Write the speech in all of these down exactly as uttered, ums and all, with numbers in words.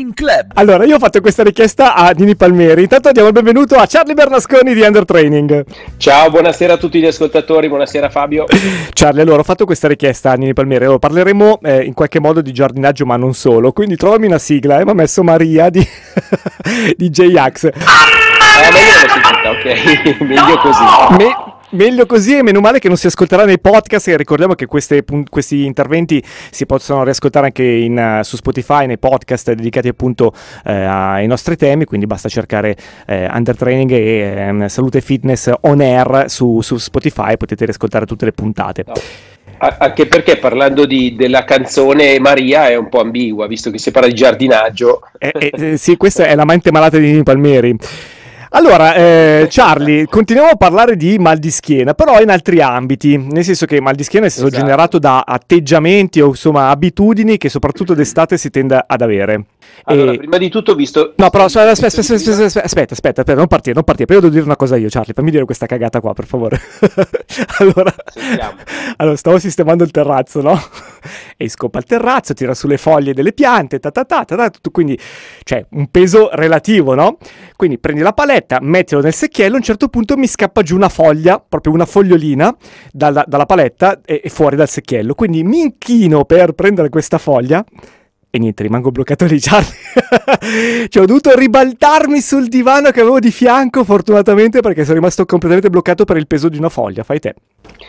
Training Club. Allora, io ho fatto questa richiesta a Nini Palmieri. Intanto diamo il benvenuto a Charlie Bernasconi di Under Training. Ciao, buonasera a tutti gli ascoltatori, buonasera Fabio. Charlie, allora ho fatto questa richiesta a Nini Palmieri. Allora, parleremo eh, in qualche modo di giardinaggio, ma non solo. Quindi trovami una sigla e eh, mi ha messo Maria di, di J-Ax. Ah, ma io non l'ho sentita, ok, meglio così. Me- Meglio così, e meno male che non si ascolterà nei podcast. E ricordiamo che queste, questi interventi si possono riascoltare anche in, uh, su Spotify, nei podcast dedicati appunto uh, ai nostri temi, quindi basta cercare uh, Under Training e um, Salute e Fitness On Air su, su Spotify, potete riascoltare tutte le puntate. No. Anche perché parlando di, della canzone Maria è un po' ambigua, visto che si parla di giardinaggio. Eh, eh, sì, questa è la mente malata di Nini Palmieri. Allora, eh, Charlie, continuiamo a parlare di mal di schiena, però in altri ambiti, nel senso che mal di schiena è stato esatto. generato da atteggiamenti o insomma abitudini che soprattutto d'estate si tende ad avere. Allora, e... prima di tutto ho visto... No, però aspetta, aspetta, aspetta, aspetta, aspetta, aspetta, aspetta, non partire, non partire, però io devo dire una cosa io, Charlie, fammi dire questa cagata qua, per favore. allora, allora, stavo sistemando il terrazzo, no? E scoppa il terrazzo, tira sulle foglie delle piante, ta ta ta ta, ta tutto, quindi, cioè, un peso relativo, no? Quindi prendi la paletta, mettilo nel secchiello, a un certo punto mi scappa giù una foglia, proprio una fogliolina, dalla, dalla paletta e, e fuori dal secchiello, quindi mi inchino per prendere questa foglia, e niente, rimango bloccato lì, Charlie. Cioè, ho dovuto ribaltarmi sul divano che avevo di fianco, fortunatamente, perché sono rimasto completamente bloccato per il peso di una foglia. Fai te.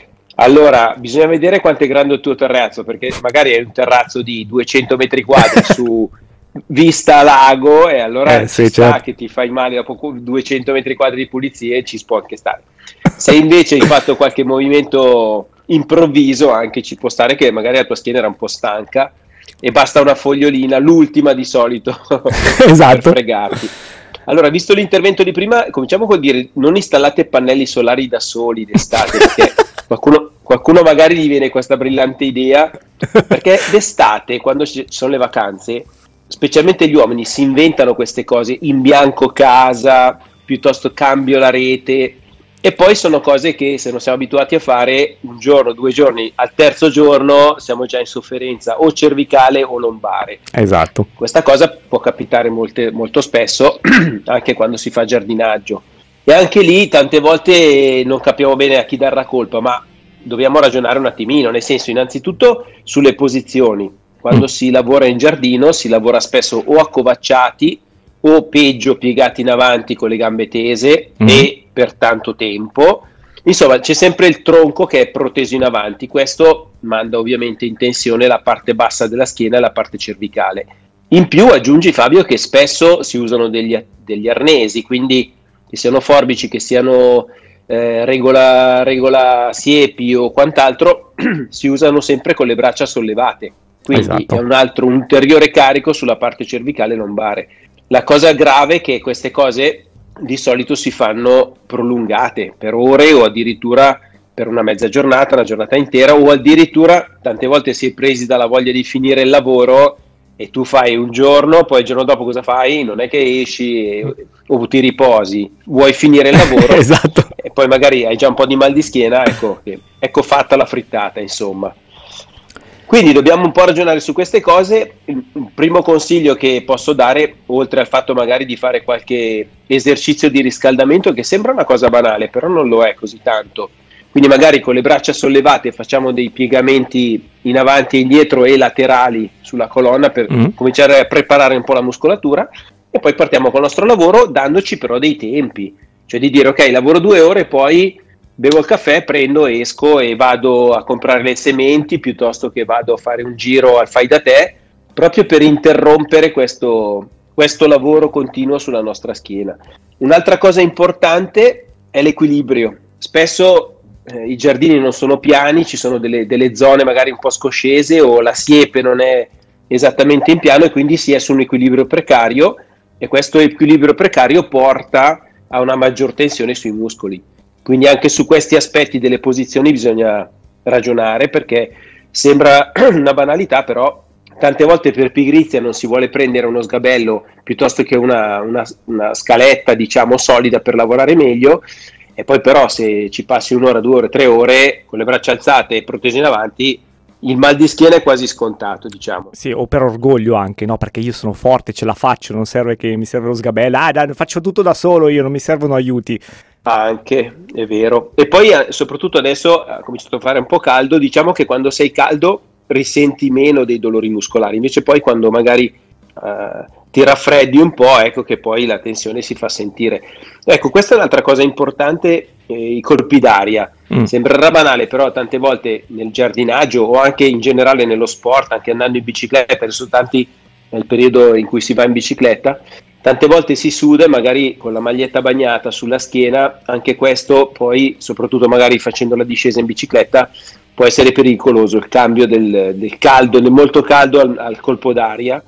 Allora, bisogna vedere quanto è grande il tuo terrazzo, perché magari è un terrazzo di duecento metri quadri su vista lago, e allora eh, ci sì, sta certo. che ti fai male dopo duecento metri quadri di pulizie, ci può anche stare. Se invece hai fatto qualche movimento improvviso, anche ci può stare che magari la tua schiena era un po' stanca e basta una fogliolina, l'ultima di solito, esatto. per fregarti. Allora, visto l'intervento di prima, cominciamo col dire: non installate pannelli solari da soli d'estate, perché qualcuno, qualcuno magari gli viene questa brillante idea, perché d'estate, quando ci sono le vacanze, specialmente gli uomini si inventano queste cose, imbianco casa, piuttosto cambio la rete, e poi sono cose che se non siamo abituati a fare un giorno, due giorni, al terzo giorno siamo già in sofferenza o cervicale o lombare. Esatto. Questa cosa può capitare molte, molto spesso anche quando si fa giardinaggio, e anche lì tante volte non capiamo bene a chi dar la colpa, ma dobbiamo ragionare un attimino, nel senso, innanzitutto sulle posizioni. Quando mm. si lavora in giardino si lavora spesso o accovacciati o peggio piegati in avanti con le gambe tese mm. e per tanto tempo, insomma c'è sempre il tronco che è proteso in avanti. Questo manda ovviamente in tensione la parte bassa della schiena e la parte cervicale. In più aggiungi, Fabio, che spesso si usano degli, degli arnesi, quindi che siano forbici, che siano eh, regola, regola siepi o quant'altro, si usano sempre con le braccia sollevate, quindi esatto. è un altro un ulteriore carico sulla parte cervicale e lombare. La cosa grave è che queste cose di solito si fanno prolungate per ore o addirittura per una mezza giornata, una giornata intera, o addirittura tante volte si è presi dalla voglia di finire il lavoro e tu fai un giorno, poi il giorno dopo cosa fai? Non è che esci e, o ti riposi, vuoi finire il lavoro esatto. E poi magari hai già un po' di mal di schiena, ecco, ecco fatta la frittata, insomma. Quindi dobbiamo un po' ragionare su queste cose. Il primo consiglio che posso dare, oltre al fatto magari di fare qualche esercizio di riscaldamento, che sembra una cosa banale, però non lo è così tanto. Quindi magari con le braccia sollevate facciamo dei piegamenti in avanti e indietro e laterali sulla colonna per mm. cominciare a preparare un po' la muscolatura, e poi partiamo con il nostro lavoro, dandoci però dei tempi. Cioè di dire: ok, lavoro due ore, poi bevo il caffè, prendo, esco e vado a comprare le sementi piuttosto che vado a fare un giro al fai da te, proprio per interrompere questo, questo lavoro continuo sulla nostra schiena. Un'altra cosa importante è l'equilibrio. Spesso eh, i giardini non sono piani, ci sono delle, delle zone magari un po' scoscese o la siepe non è esattamente in piano, e quindi si è su un equilibrio precario, e questo equilibrio precario porta a una maggior tensione sui muscoli. Quindi anche su questi aspetti delle posizioni bisogna ragionare, perché sembra una banalità, però tante volte per pigrizia non si vuole prendere uno sgabello piuttosto che una, una, una scaletta, diciamo, solida per lavorare meglio, e poi però se ci passi un'ora, due ore, tre ore con le braccia alzate e protese in avanti, il mal di schiena è quasi scontato, diciamo. Sì, o per orgoglio anche, no? Perché io sono forte, ce la faccio, non serve che mi serve lo sgabello, ah, dai, faccio tutto da solo io, non mi servono aiuti. Anche, è vero. E poi soprattutto adesso ha cominciato a fare un po' caldo, diciamo che quando sei caldo risenti meno dei dolori muscolari, invece poi quando magari uh, ti raffreddi un po', ecco che poi la tensione si fa sentire. Ecco, questa è un'altra cosa importante, eh, i colpi d'aria. Mm. Sembrerà banale, però tante volte nel giardinaggio o anche in generale nello sport, anche andando in bicicletta, adesso tanti nel periodo in cui si va in bicicletta, tante volte si suda e magari con la maglietta bagnata sulla schiena, anche questo poi, soprattutto magari facendo la discesa in bicicletta, può essere pericoloso, il cambio del, del caldo, del molto caldo al, al colpo d'aria,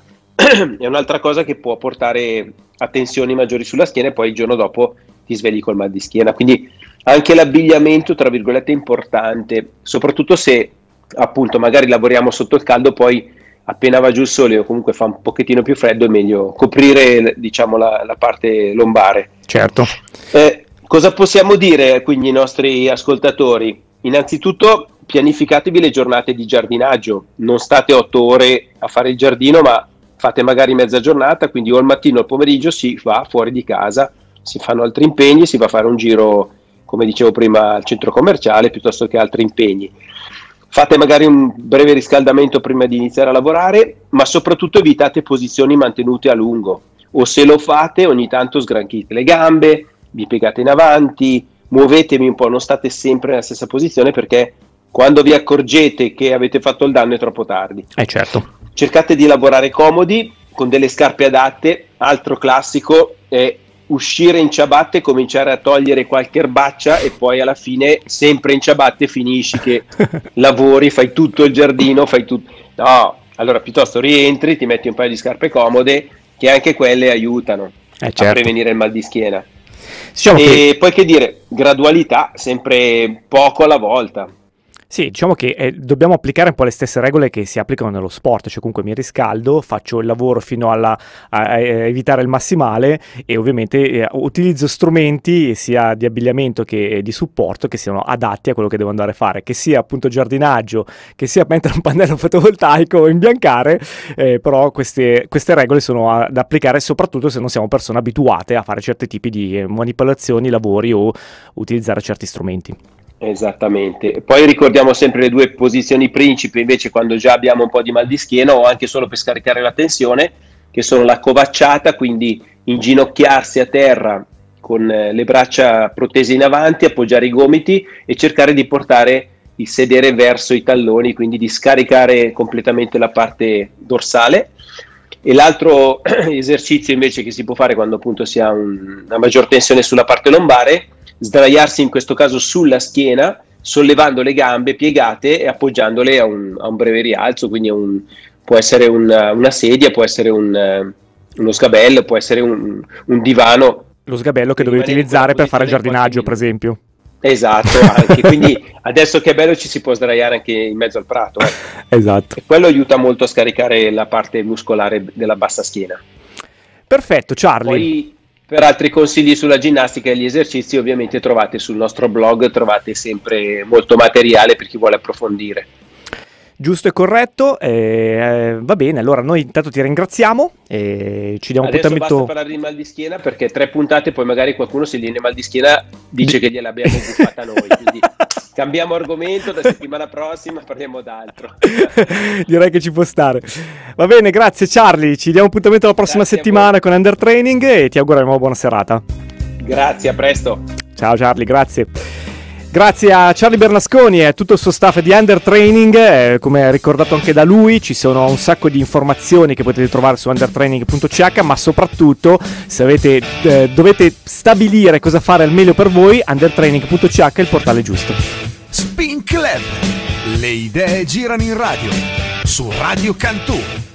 è un'altra cosa che può portare a tensioni maggiori sulla schiena e poi il giorno dopo ti svegli col mal di schiena. Quindi anche l'abbigliamento, tra virgolette, è importante, soprattutto se appunto magari lavoriamo sotto il caldo, poi appena va giù il sole o comunque fa un pochettino più freddo è meglio coprire, diciamo, la, la parte lombare. Certo. Eh, cosa possiamo dire quindi ai nostri ascoltatori? Innanzitutto pianificatevi le giornate di giardinaggio, non state otto ore a fare il giardino, ma fate magari mezza giornata, quindi o al mattino o al pomeriggio si va fuori di casa, si fanno altri impegni, si va a fare un giro, come dicevo prima, al centro commerciale piuttosto che altri impegni. Fate magari un breve riscaldamento prima di iniziare a lavorare, ma soprattutto evitate posizioni mantenute a lungo, o se lo fate ogni tanto sgranchite le gambe, vi piegate in avanti, muovetevi un po', non state sempre nella stessa posizione, perché quando vi accorgete che avete fatto il danno è troppo tardi. Eh certo. Cercate di lavorare comodi, con delle scarpe adatte. Altro classico è uscire in ciabatte e cominciare a togliere qualche erbaccia e poi alla fine sempre in ciabatte finisci che lavori, fai tutto il giardino, fai tutto. No, allora piuttosto rientri, ti metti un paio di scarpe comode, che anche quelle aiutano eh certo. a prevenire il mal di schiena. Diciamo e che... poi che dire, gradualità, sempre poco alla volta. Sì, diciamo che eh, dobbiamo applicare un po' le stesse regole che si applicano nello sport, cioè comunque mi riscaldo, faccio il lavoro fino alla, a, a evitare il massimale e ovviamente eh, utilizzo strumenti sia di abbigliamento che di supporto che siano adatti a quello che devo andare a fare, che sia appunto giardinaggio, che sia mettere un pannello fotovoltaico o imbiancare, eh, però queste, queste regole sono a, da applicare soprattutto se non siamo persone abituate a fare certi tipi di eh, manipolazioni, lavori o utilizzare certi strumenti. Esattamente, poi ricordiamo sempre le due posizioni principi invece quando già abbiamo un po' di mal di schiena o anche solo per scaricare la tensione, che sono la covacciata, quindi inginocchiarsi a terra con le braccia protese in avanti, appoggiare i gomiti e cercare di portare il sedere verso i talloni, quindi di scaricare completamente la parte dorsale. E l'altro esercizio invece che si può fare quando appunto si ha un, una maggior tensione sulla parte lombare, sdraiarsi in questo caso sulla schiena, sollevando le gambe piegate e appoggiandole a un, a un breve rialzo, quindi un, può essere una, una sedia, può essere un, uno sgabello, può essere un, un divano. Lo sgabello che dovevi utilizzare per fare giardinaggio, per esempio. Esatto, anche. Quindi adesso che è bello ci si può sdraiare anche in mezzo al prato. Eh. Esatto. E quello aiuta molto a scaricare la parte muscolare della bassa schiena. Perfetto, Charlie. Poi, per altri consigli sulla ginnastica e gli esercizi ovviamente trovate sul nostro blog, trovate sempre molto materiale per chi vuole approfondire. Giusto e corretto, eh, va bene, allora noi intanto ti ringraziamo e ci diamo adesso appuntamento... basta parlare di mal di schiena perché tre puntate poi magari qualcuno se gli viene mal di schiena dice che gliel'abbiamo buffata noi, quindi cambiamo argomento, da settimana prossima parliamo d'altro. Direi che ci può stare. Va bene, grazie Charlie, ci diamo appuntamento la prossima grazie settimana con Under Training e ti auguriamo una buona serata. Grazie, a presto. Ciao Charlie, grazie. Grazie a Charlie Bernasconi e a tutto il suo staff di Under Training, eh, come ricordato anche da lui ci sono un sacco di informazioni che potete trovare su undertraining punto c h, ma soprattutto se avete, eh, dovete stabilire cosa fare al meglio per voi, undertraining punto c h è il portale giusto. Spin Club, le idee girano in radio, su Radio Cantù.